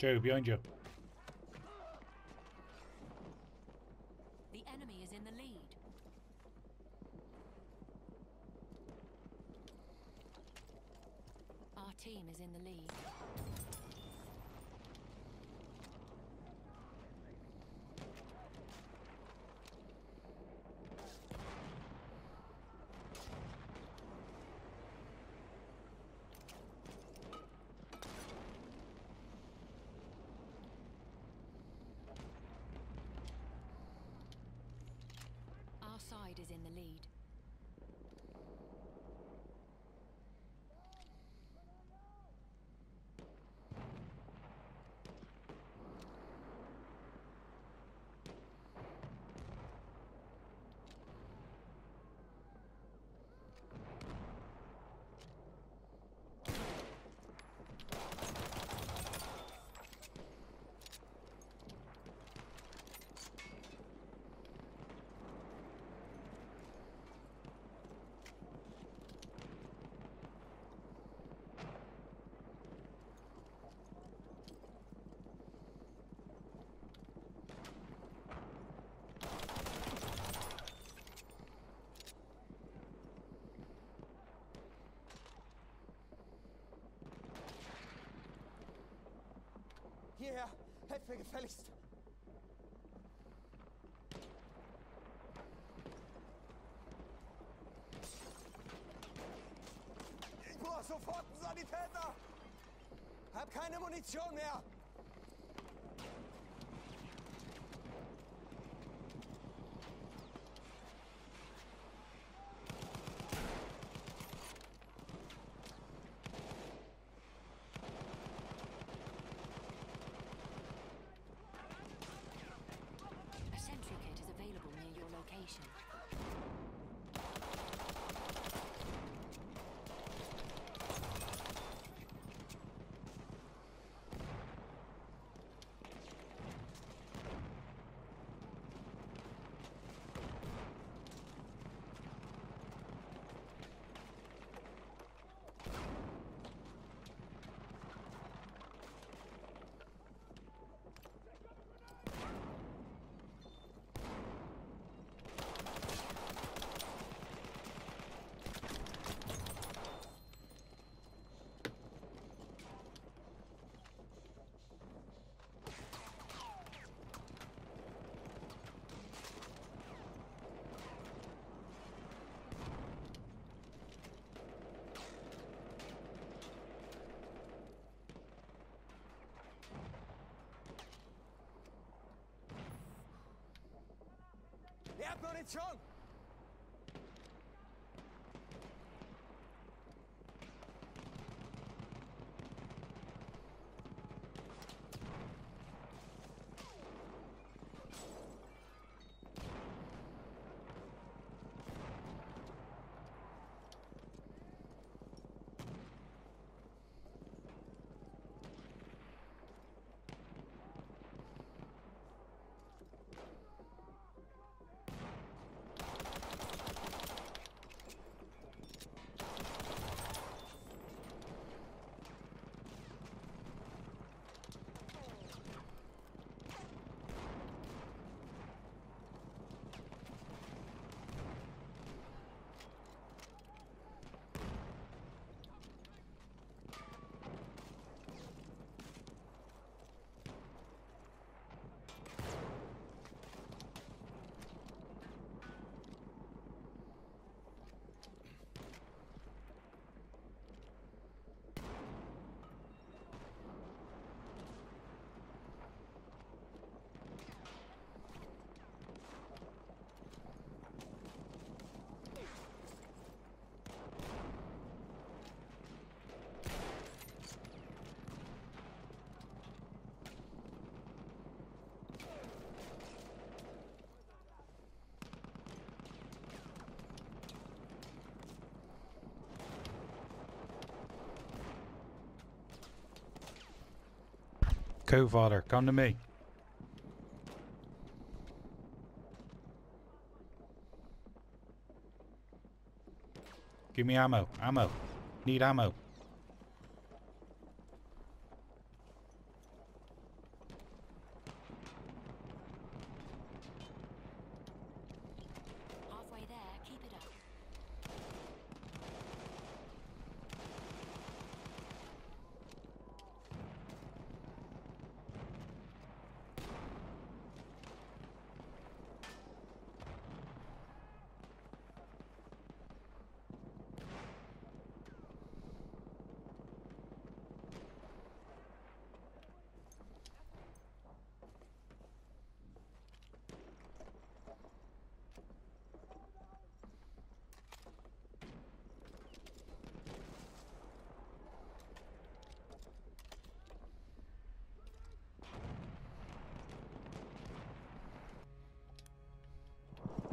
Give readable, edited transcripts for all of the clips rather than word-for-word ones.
Joe, behind you. The enemy is in the lead. Our team is in the lead. Our side is in the lead. Hierher! Helft mir gefälligst! Ich brauche sofort einen Sanitäter! Hab keine Munition mehr! A sentry kit is available near your location. Ihr habt Munition! Co-father, come to me. Give me ammo. Ammo. Need ammo.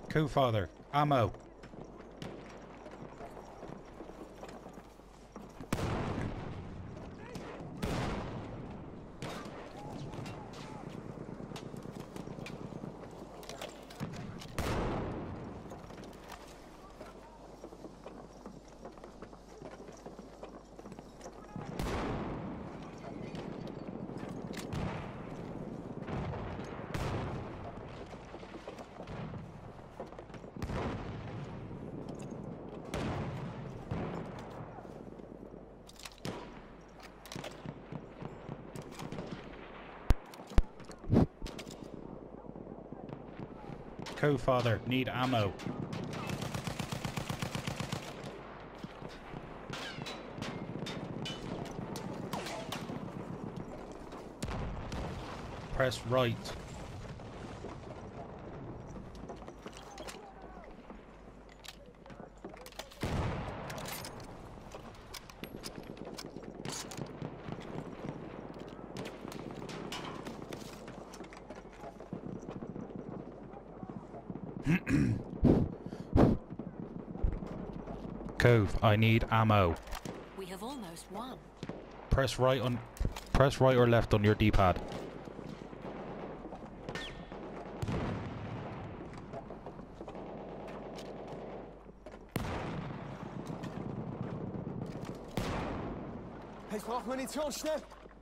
Co-father, ammo. Co-father, need ammo. Press right. Cove, I need ammo. We have almost won. Press right or left on your D-pad. Ich brauche Munition, schnell!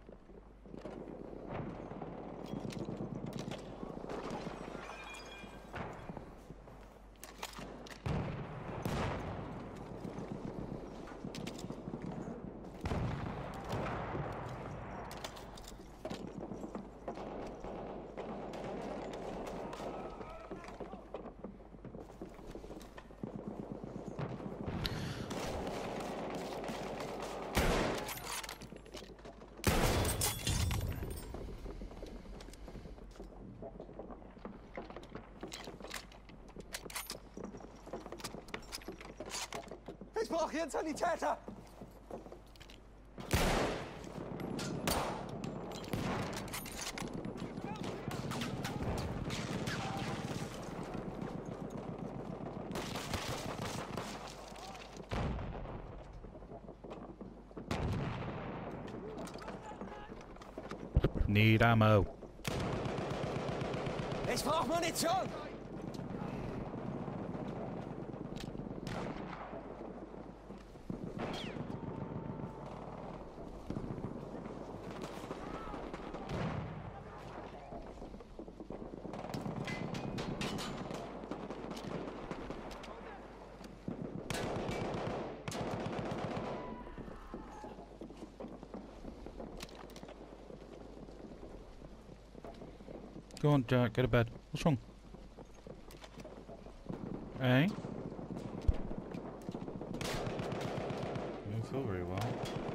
Ich brauche hier einen Sanitäter! Need ammo. Ich brauche Munition! Go on, Jack, get to bed. What's wrong? Eh? You don't feel very well.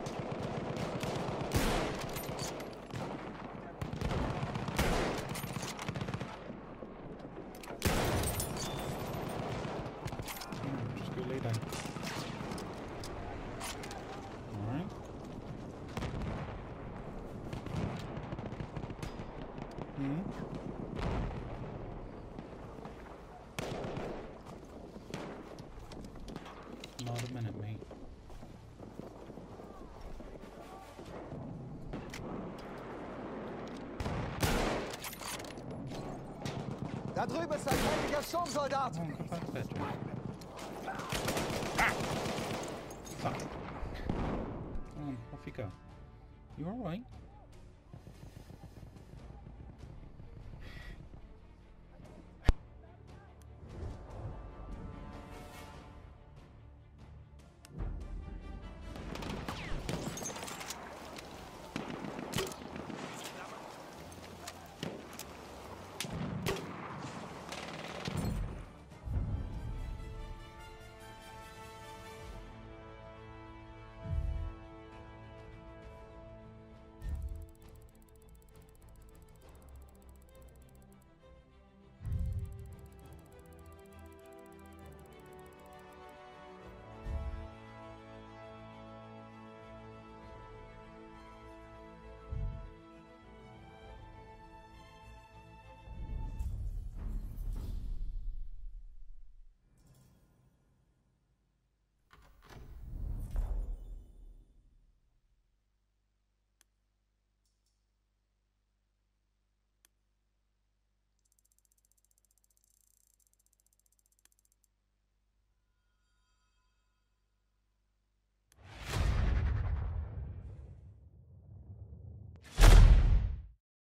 Just go lay down. Alright. Not a minute, mate. Da drüben ist ein feindlicher Sturmsoldat! Come on, go back to bed, Jack. Ah! Fuck. Come on, off you go. You alright?